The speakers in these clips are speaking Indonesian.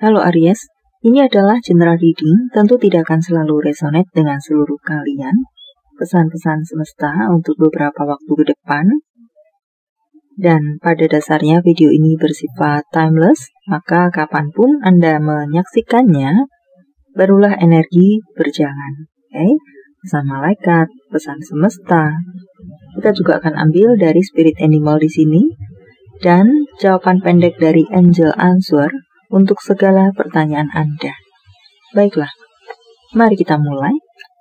Halo Aries, ini adalah general reading, tentu tidak akan selalu resonate dengan seluruh kalian. Pesan-pesan semesta untuk beberapa waktu ke depan. Dan pada dasarnya video ini bersifat timeless, maka kapanpun Anda menyaksikannya, barulah energi berjalan. Oke? Pesan malaikat, pesan semesta. Kita juga akan ambil dari spirit animal di sini, dan jawaban pendek dari angel answer untuk segala pertanyaan Anda. Baiklah, mari kita mulai.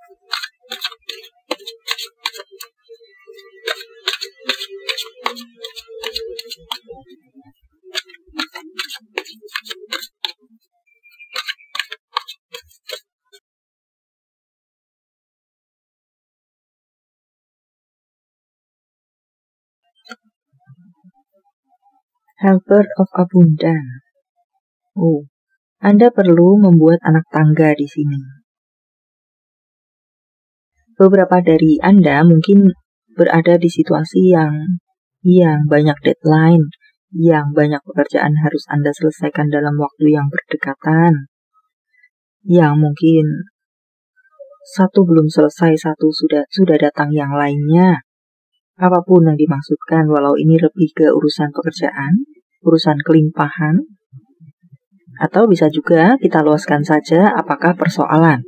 Helper of Abundance. Anda perlu membuat anak tangga di sini. Beberapa dari Anda mungkin berada di situasi yang banyak deadline, yang banyak pekerjaan harus Anda selesaikan dalam waktu yang berdekatan, yang mungkin satu belum selesai, satu sudah datang yang lainnya. Apapun yang dimaksudkan, walau ini lebih ke urusan pekerjaan, urusan kelimpahan, atau bisa juga kita luaskan saja apakah persoalan.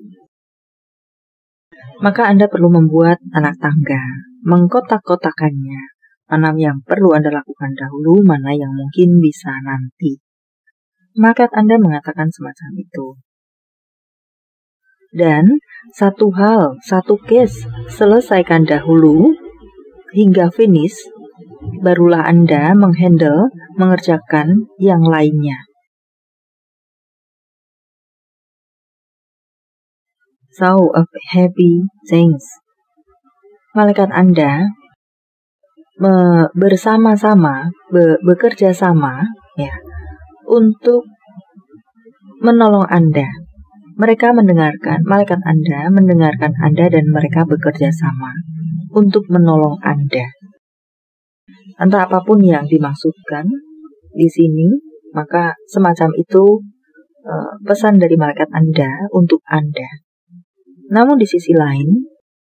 Maka Anda perlu membuat anak tangga, mengkotak-kotakannya, mana yang perlu Anda lakukan dahulu, mana yang mungkin bisa nanti. Maka Anda mengatakan semacam itu. Dan satu case, selesaikan dahulu hingga finish, barulah Anda mengerjakan yang lainnya. So of happy things. Malaikat Anda bersama-sama, bekerja sama ya, untuk menolong Anda. Mereka malaikat Anda mendengarkan Anda dan mereka bekerja sama untuk menolong Anda. Entah apapun yang dimaksudkan di sini, maka semacam itu pesan dari malaikat Anda untuk Anda. Namun di sisi lain,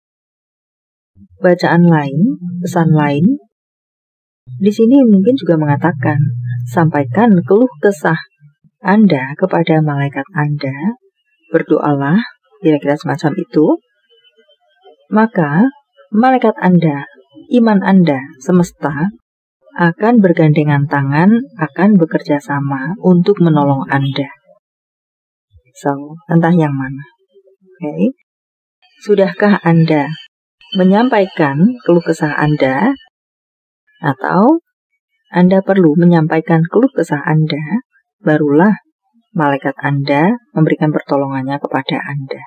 bacaan lain, pesan lain, di sini mungkin juga mengatakan, sampaikan keluh kesah Anda kepada malaikat Anda, berdoalah, kira-kira semacam itu, maka malaikat Anda, iman Anda, semesta, akan bergandengan tangan, akan bekerja sama untuk menolong Anda. So, entah yang mana. Okay. Sudahkah Anda menyampaikan keluh kesah Anda, atau Anda perlu menyampaikan keluh kesah Anda, barulah malaikat Anda memberikan pertolongannya kepada Anda.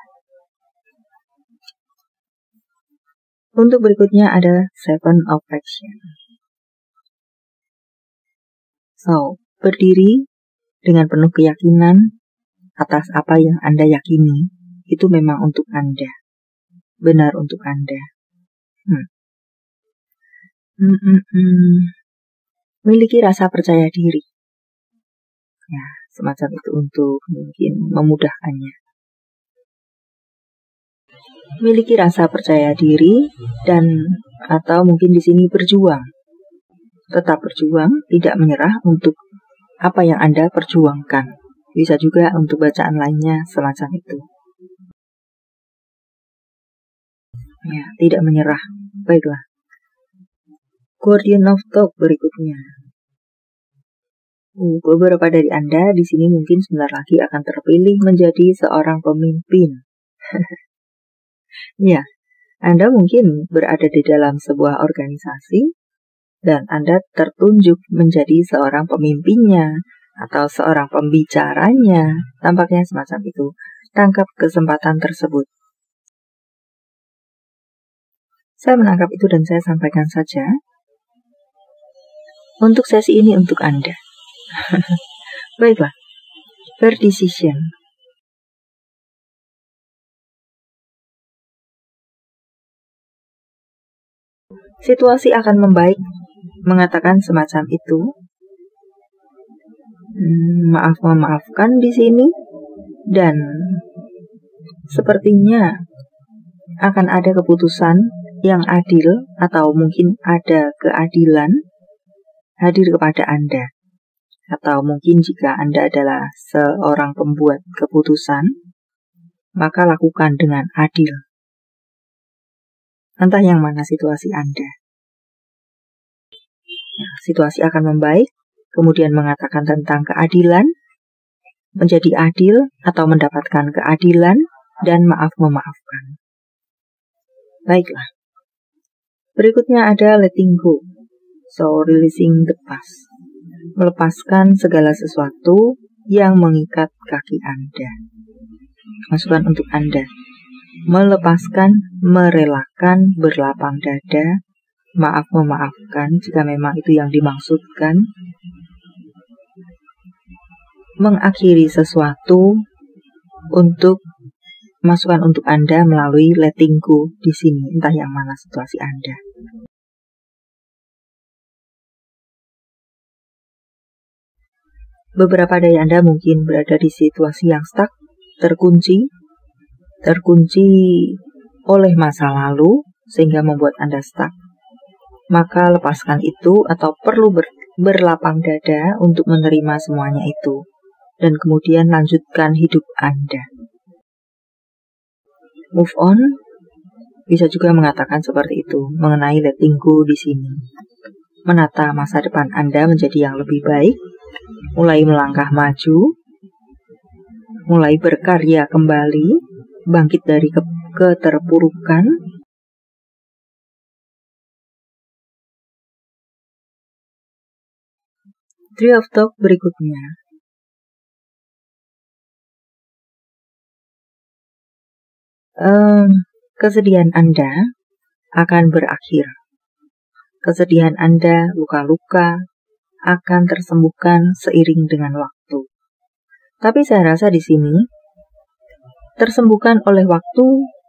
Untuk berikutnya ada Seven of Action. So, berdiri dengan penuh keyakinan atas apa yang Anda yakini, itu memang untuk Anda. Benar untuk Anda. Miliki rasa percaya diri. Ya, semacam itu untuk mungkin memudahkannya. Miliki rasa percaya diri dan atau mungkin di sini berjuang. Tetap berjuang, tidak menyerah untuk apa yang Anda perjuangkan. Bisa juga untuk bacaan lainnya semacam itu. Ya, tidak menyerah. Baiklah. Guardian of Thought berikutnya. Beberapa dari Anda di sini mungkin sebentar lagi akan terpilih menjadi seorang pemimpin. Ya, Anda mungkin berada di dalam sebuah organisasi dan Anda tertunjuk menjadi seorang pemimpinnya atau seorang pembicaranya. Tampaknya semacam itu. Tangkap kesempatan tersebut. Saya menangkap itu dan saya sampaikan saja. Untuk sesi ini untuk Anda. Baiklah. Berdecision. Situasi akan membaik, mengatakan semacam itu. memaafkan di sini, dan sepertinya akan ada keputusan yang adil atau mungkin ada keadilan hadir kepada Anda. Atau mungkin jika Anda adalah seorang pembuat keputusan, maka lakukan dengan adil. Entah yang mana situasi Anda. Nah, situasi akan membaik, kemudian mengatakan tentang keadilan, menjadi adil atau mendapatkan keadilan, dan memaafkan. Baiklah. Berikutnya ada letting go. So, releasing the past. Melepaskan segala sesuatu yang mengikat kaki Anda. Masukan untuk Anda. Melepaskan, merelakan, berlapang dada, memaafkan jika memang itu yang dimaksudkan. Mengakhiri sesuatu untuk masukan untuk Anda melalui letting go di sini, entah yang mana situasi Anda. Beberapa dari Anda mungkin berada di situasi yang stuck, terkunci oleh masa lalu sehingga membuat Anda stuck. Maka lepaskan itu atau perlu berlapang dada untuk menerima semuanya itu. Dan kemudian lanjutkan hidup Anda. Move on, bisa juga mengatakan seperti itu mengenai letting go di sini. Menata masa depan Anda menjadi yang lebih baik, mulai melangkah maju, mulai berkarya kembali, bangkit dari keterpurukan. Three of Talk berikutnya. Kesedihan Anda akan berakhir. Kesedihan Anda, luka-luka, akan tersembuhkan seiring dengan waktu. Tapi saya rasa di sini, tersembuhkan oleh waktu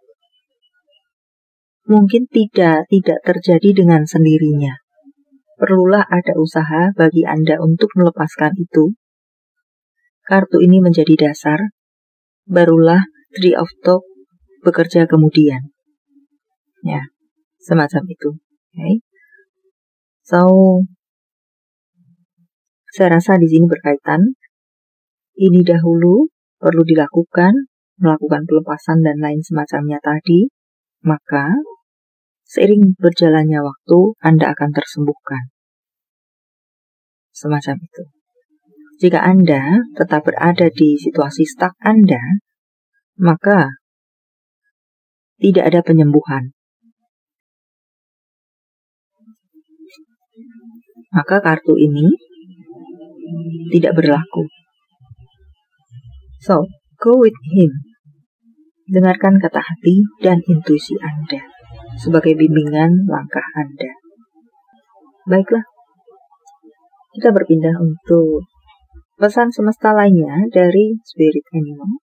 mungkin tidak terjadi dengan sendirinya. Perlulah ada usaha bagi Anda untuk melepaskan itu. Kartu ini menjadi dasar, barulah Three of Talk bekerja kemudian. Ya, semacam itu. Okay. So, saya rasa di sini berkaitan. Ini dahulu perlu dilakukan, melakukan pelepasan dan lain semacamnya tadi, maka seiring berjalannya waktu Anda akan tersembuhkan. Semacam itu. Jika Anda tetap berada di situasi stuck Anda, maka tidak ada penyembuhan. Maka kartu ini tidak berlaku. So, go with him. Dengarkan kata hati dan intuisi Anda sebagai bimbingan langkah Anda. Baiklah, kita berpindah untuk pesan semesta lainnya dari Spirit Animal.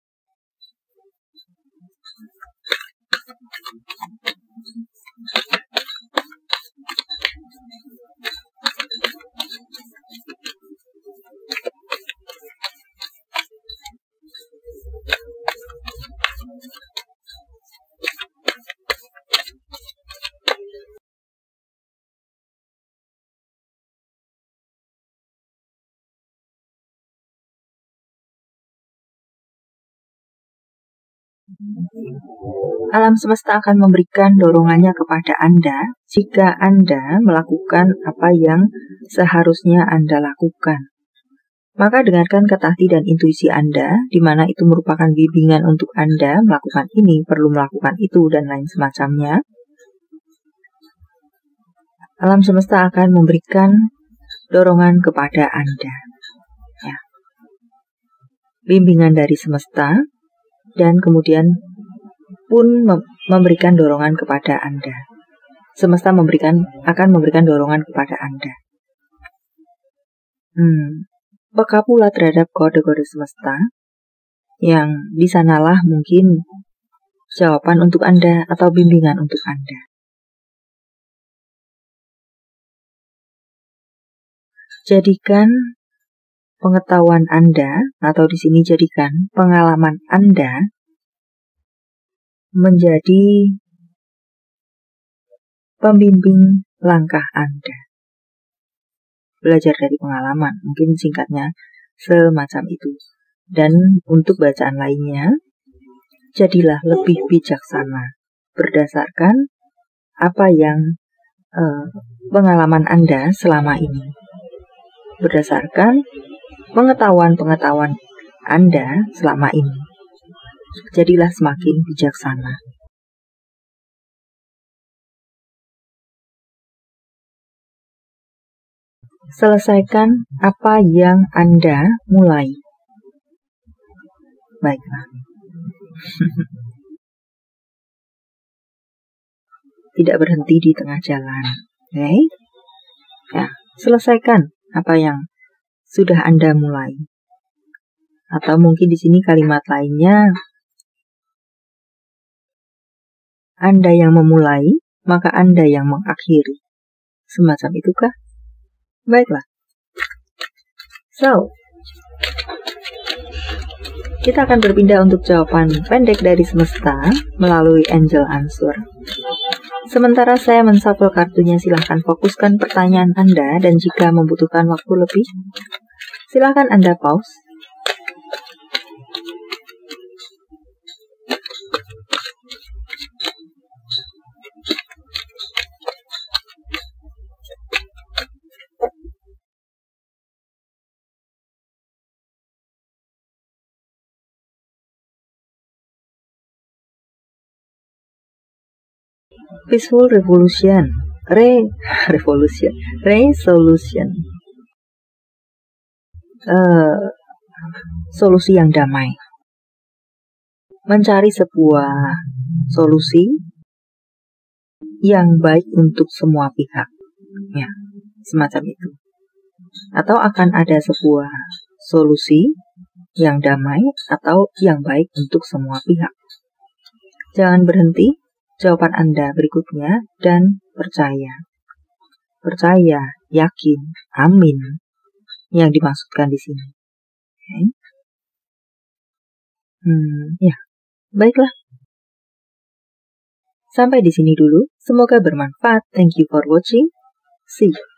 Alam semesta akan memberikan dorongannya kepada Anda jika Anda melakukan apa yang seharusnya Anda lakukan. Maka dengarkan kata hati dan intuisi Anda, di mana itu merupakan bimbingan untuk Anda melakukan ini, perlu melakukan itu, dan lain semacamnya. Alam semesta akan memberikan dorongan kepada Anda. Ya. Bimbingan dari semesta, dan kemudian pun memberikan dorongan kepada Anda. Semesta akan memberikan dorongan kepada Anda. Peka pula terhadap kode-kode semesta, yang di sanalah mungkin jawaban untuk Anda atau bimbingan untuk Anda. Jadikan pengetahuan Anda, atau di sini jadikan pengalaman Anda menjadi pembimbing langkah Anda. Belajar dari pengalaman, mungkin singkatnya semacam itu. Dan untuk bacaan lainnya, jadilah lebih bijaksana berdasarkan apa yang pengalaman Anda selama ini. Berdasarkan pengetahuan-pengetahuan Anda selama ini. Jadilah semakin bijaksana. Selesaikan apa yang Anda mulai. Baiklah. Tidak berhenti di tengah jalan. Oke? Ya, selesaikan apa yang sudah Anda mulai. Atau mungkin di sini kalimat lainnya, Anda yang memulai, maka Anda yang mengakhiri. Semacam itukah? Baiklah. So, kita akan berpindah untuk jawaban pendek dari semesta melalui Angel Answer. Sementara saya menshuffle kartunya, silahkan fokuskan pertanyaan Anda, dan jika membutuhkan waktu lebih, silahkan Anda pause. Peaceful Revolution, Resolution, solusi yang damai, mencari sebuah solusi yang baik untuk semua pihak, ya, semacam itu. Atau akan ada sebuah solusi yang damai atau yang baik untuk semua pihak. Jangan berhenti. Jawaban Anda berikutnya, dan percaya. Percaya, yakin, amin, yang dimaksudkan di sini. Okay. Ya, baiklah. Sampai di sini dulu. Semoga bermanfaat. Thank you for watching. See you.